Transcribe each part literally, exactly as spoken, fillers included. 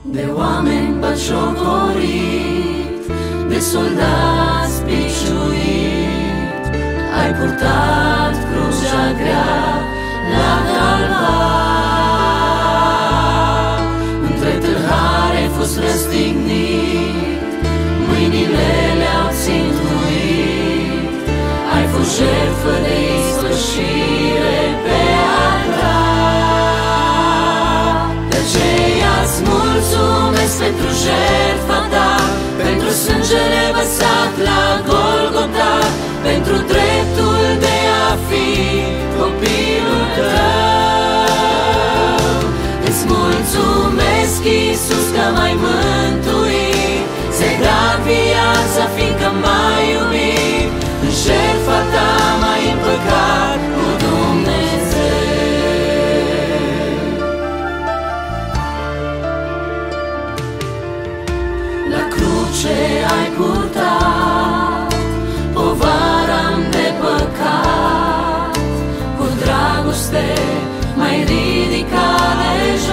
de oameni batjocorit, de soldați biciuit. Ai purtat crucea grea la calvar, între tâlhari ai fost răstignit, mâinile le-au țintuit. Ai fost jertfă de ispășire pe altar. De aceea-ți mulțumesc pentru jertfa ta, pentru sângele vărsat la Golgota, pentru dreptul de a fi copilul tău. Îți mulțumesc, Iisus, că m-ai mântuit, ți-ai dat viața fiindcă m-ai iubit. În jertfa ta m-ai împăcat cu Dumnezeu. La cruce ai purtat povara-mi de păcat, cu dragoste m-ai ridicat de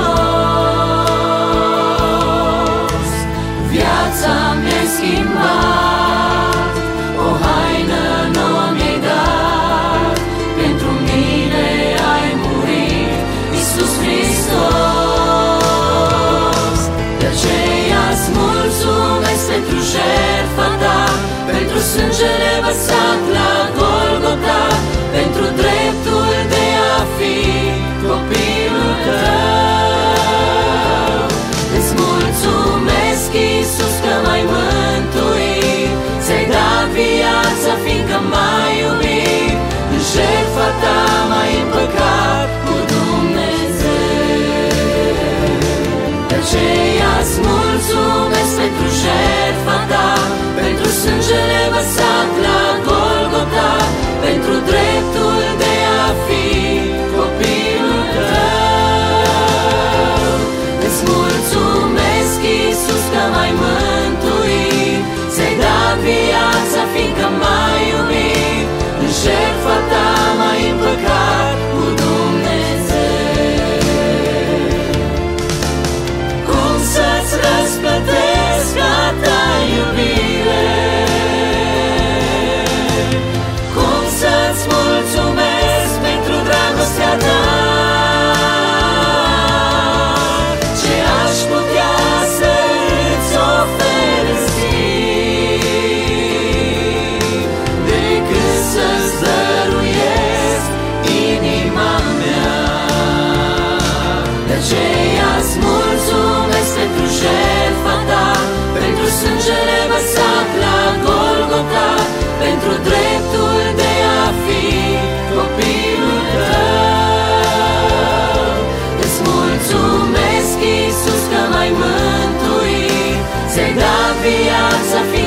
jos. Viața mi-ai schimbat, o haină nouă mi-ai dat, pentru mine ai murit, Iisus Hristos. De aceea-ți mulțumesc pentru jertfa ta, pentru sângele vărsat la Golgota, pentru dreptul de a fi copilul tău. Îți mulțumesc, Iisus, că m-ai mântuit, ți-ai dat viața fiindcă m-ai iubit. În jertfa ta m-ai împăcat cu Dumnezeu. De aceea-ți mulțumesc pentru jertfa ta, pentru sângele vărsat la Golgota, pentru dreptul de a fi copilul tău. Îți mulțumesc, Iisus, că m-ai mântuit, ți-ai dat viața fiindcă m-ai iubit. În jertfa ta m-ai împăcat cu Dumnezeu. Cum să-ți răsplătesc a ta iubire? Cum să-ți mulțumesc pentru dragostea ta? Ce aș putea să-ți ofer în schimb, decât să-ți dăruiesc inima mea? De aceea-ți mulțumesc pentru jertfa ta, pentru sângele vărsat la Golgota, pentru dreptul de a fi copilul tău. Îți mulțumesc, Iisus, că m-ai mântuit, ți-ai dat viața fiindcă